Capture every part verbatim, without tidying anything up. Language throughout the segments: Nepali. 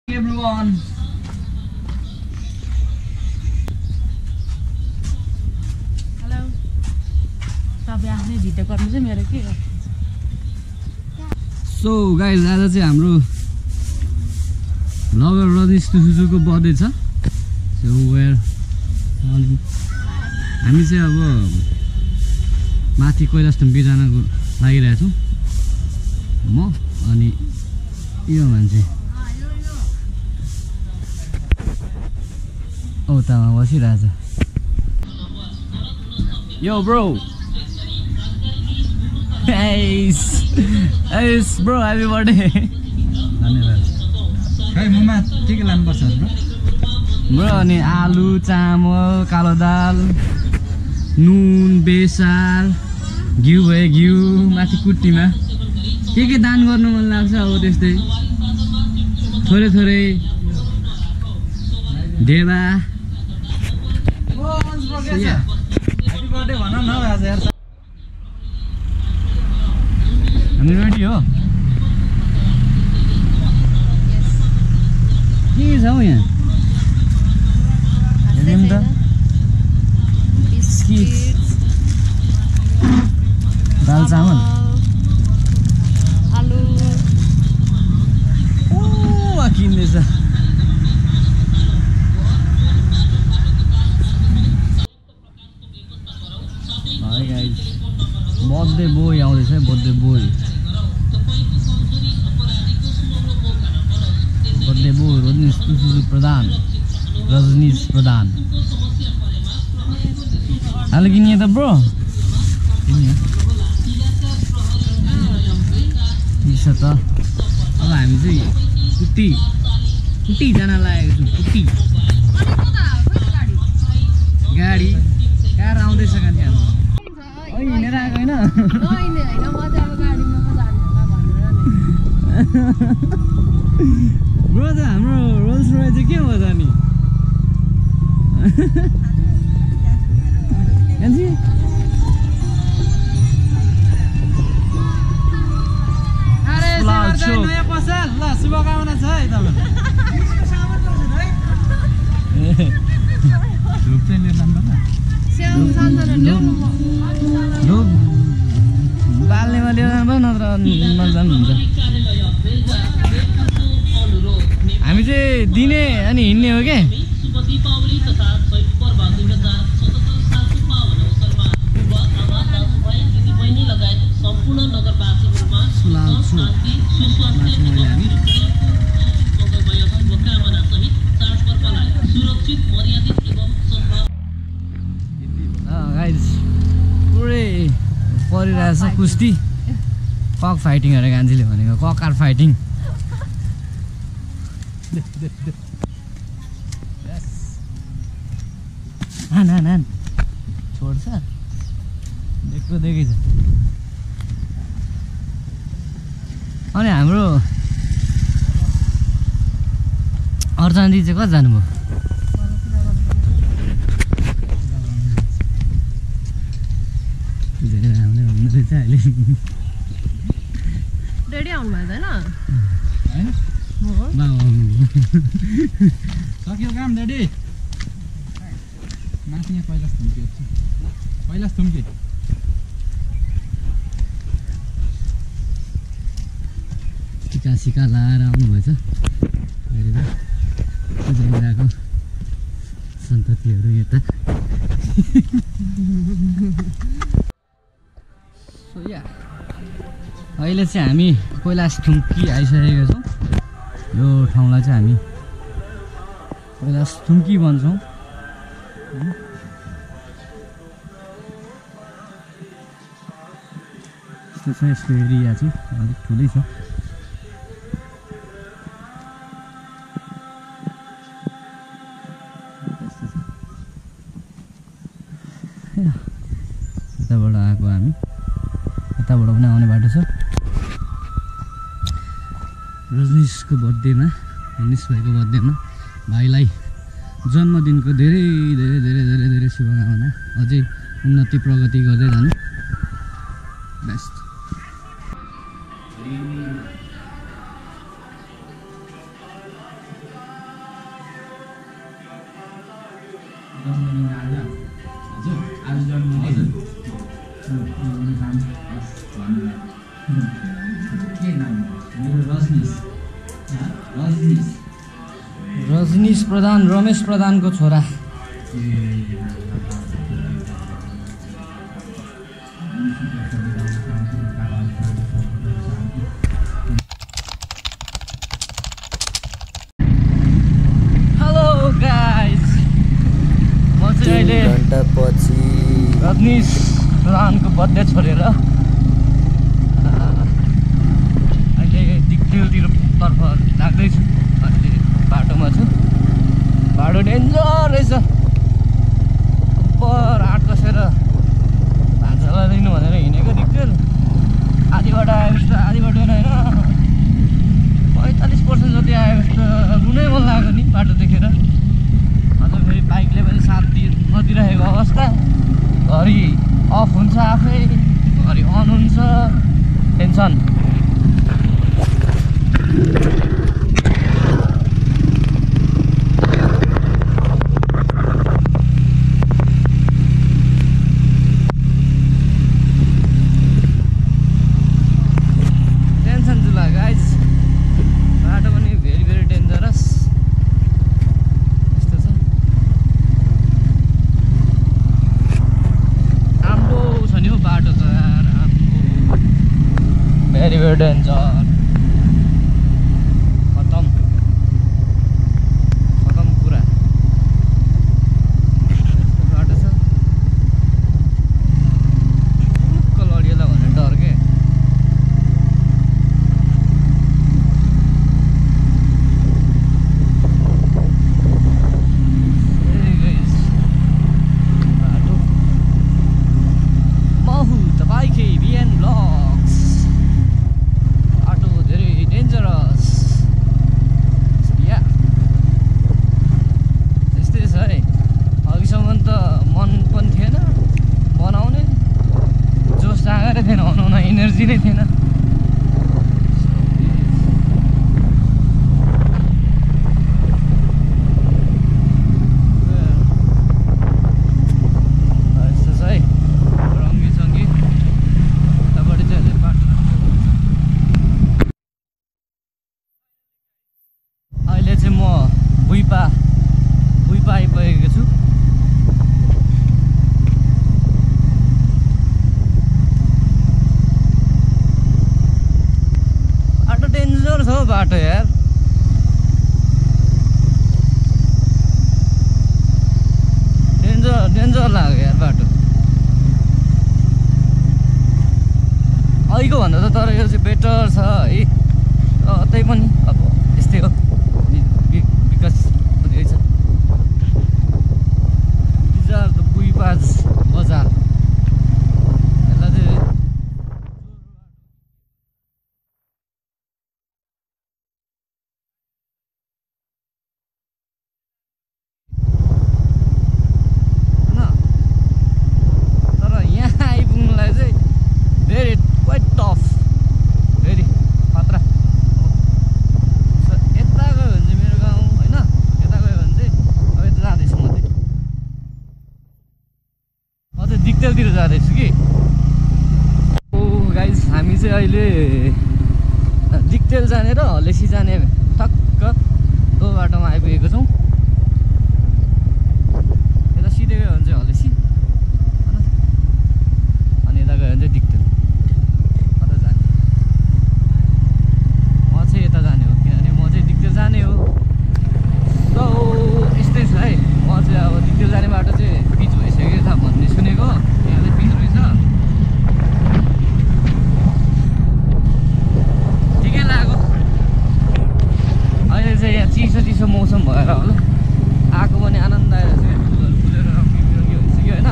Everyone. Hello. तपाईं आफ्नै भिडियो गर्नु चाहिँ मेरो के हो? So guys, आज चाहिँ हाम्रो नगर रजनीश तुसुजुको बर्थडे छ। So वेयर हामी चाहिँ अब माथि कैलाशथुम्बी जानको लागिरहेको छौँ। म अनि यो मान्छे औतामा बसिरहेछ। Yo bro. Nice. Nice bro, happy birthday. धन्यवाद। खै मुमा के के लानुपर्छ ब्रो? ब्रो अनि आलु, चामल, कालो दाल, नुन, बेसार, घिउ भयो घिउ, माथि कुट्टीमा के के दान गर्नु मन लाग्छ अब त्यस्तै थोरै थोरै देवा। Happy birthday भन न आज यार। हामी रेडी हो? के छ हौ यहाँ? हेर्नु त बिस्किट, दाल चामल, आलु। ओ किन्दैछ। हाय गाइस, बर्थडे बोय आउँदैछ है, birthday boy. Birthday boy Rajnish Tusuju Pradhan, Rajnish Pradhan. आलु किनिए त ब्रो? किनियो। त्यसो त अब हामी चाहिँ कुटी कुटी जान लागेको छौँ। कुटी गाडी कार आउँदैछ का त्यहाँ? हिँडेर आएको होइन? ब्रो त हाम्रो रोल्स रोय चाहिँ के हो त नि? नयाँ पसल ल, शुभकामना छ है तपाईँ। धुप चाहिँ लिएर लानुपर्छ। धुप बाल्नेमा लिएर जानुपर्छ, नत्र नजानुहुन्छ। हामी चाहिँ दिने अनि हिँड्ने हो क्या। पुरै परिरहेछ कुस्ती, कक फाइटिङ अरे गान्जीले भनेको, ककार फाइटिङ। हान हान हान छोड्छ, देख्नु देखै छ। अनि हाम्रो अर्चनादी चाहिँ कति जानुभयो? रेडी आउनु भयो होइन? सक्यो काम रेडी। माथि कैलाशथुम्की कैलाशथुम्की टिका सिका लाएर आउनुभएछ। जमिरहेको सन्ततिहरू यता। सो या अहिले चाहिँ हामी कैलाशथुम्की आइसकेका छौँ। यो ठाउँलाई चाहिँ हामी कैलाशथुम्की भन्छौँ। यस्तो छ यसको एरिया चाहिँ, अलिक ठुलै छ। यताबाट आएको हामी, यताबाट पनि आउने बाटो छ। रजनीशको बर्थडेमा, रजनीश भाइको बर्थडेमा भाइलाई जन्मदिनको धेरै धेरै धेरै धेरै धेरै शुभकामना। अझै उन्नति प्रगति गर्दै जानु। बेस्ट। रजनीश प्रधान रमेश प्रधानको छोरा। हेलो गाइस, म चाहिँ अहिले घण्टापछि रजनीश प्रधानको बर्थडे छोडेर अहिले दिक्तेलतिर तर्फ लाग्दैछु। अहिले बाटोमा छु। बाटो डेन्जर रहेछ। उपर आठ कसेर भान्साला दिनु भनेर हिँडेको दिक्तेल आधी बाटो आयो जस्तो आधी बाटो होइन पैँतालिस पर्सेन्ट जति आयो जस्तो रुनै मन लाग्यो नि बाटो देखेर। अन्त फेरि बाइकले पनि साथ दि नदिइरहेको अवस्था। घरि अफ हुन्छ आफै, घरि अन हुन्छ, टेन्सन। टेन्सन जुला गाइज, बाटो पनि भेरी भेरी डेन्जरस। यस्तो छ। राम्रो छ नि हौ बाटो त यार, राम्रो भेरी भेरी डेन्जर। एनर्जी नै थिएन। अहिले चाहिँ म भुइपा भुइपा आइपुगेको छु। बाटो डेन्जर छ हौ बाटो यार। डेन्जर डेन्जर लाग्यो यार बाटो। अहिलेको भन्दा त तर यो चाहिँ बेटर छ है। त्यही पनि अब यस्तै हो, विकास हुँदैछ। बिजार त भुइपाज बजार यसलाई चाहिँ दिक्तेलतिर जाँदैछु कि। ओ गाइस, हामी चाहिँ अहिले दिक्तेल जाने र हलेसी जाने ठक्क दो बाटोमा आइपुगेको छौँ। यता सिधै गयो भने चाहिँ हलेसी, अनि यता गयो भने चाहिँ दिक्तेल। कता जाने? म चाहिँ यता जाने हो, किनभने म चाहिँ दिक्तेल जाने हो। सो यस्तै छ है। म चाहिँ अब दिक्तेल जाने बाटो चाहिँ पिच भइसक्यो था भन्ने सुनेको। यहाँ चाहिँ पिच रहेछ, ठिकै लाग्यो। अहिले चाहिँ यहाँ चिसो चिसो मौसम भएर होला आएको पनि आनन्द आएर चाहिँ फुलहरू फुलेर रङ्गी रङ्गी भइसक्यो होइन।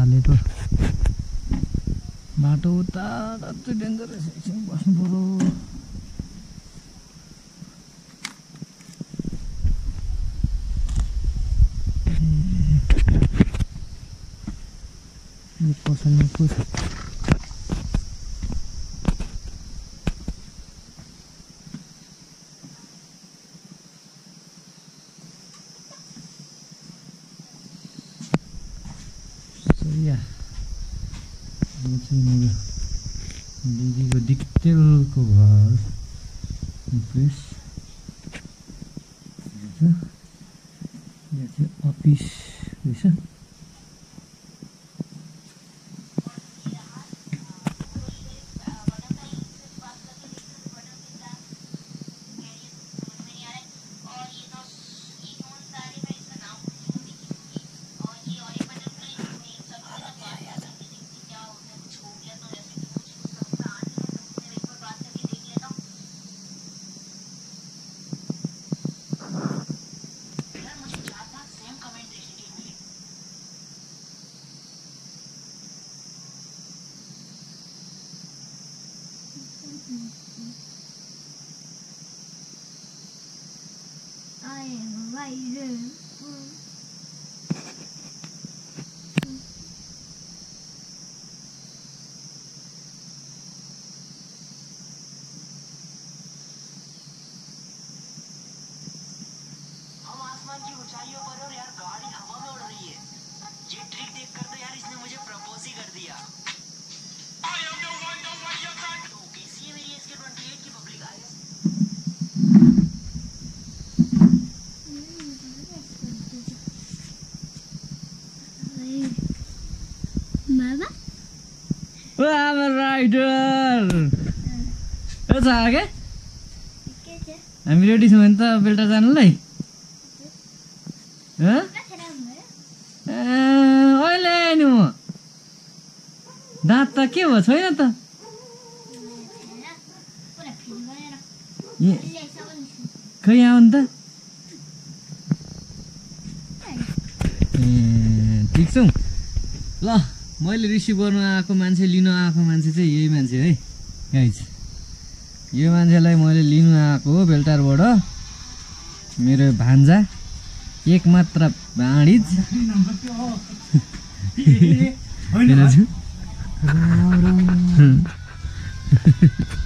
हालेको बाटो उता अति डेन्जर रहेछ एकछिन बस्नु पर्यो यो पसलमा को छ दिदीको डिटेलको घर प्लेस यहाँ चाहिँ अफिस रहेछ I'm a rider. What's that? Okay. I'm ready to enter the filter channel. Huh? Uh, oil no. That the key was why not? Yeah. Kaya on the. ठीक छौ ल मैले रिसिभ गर्न आएको मान्छे लिन आएको मान्छे चाहिँ यही मान्छे है गाइज यो मान्छेलाई मैले लिनु आएको हो बेलटारबाट मेरो भान्जा एक मात्र भाँडिज हैन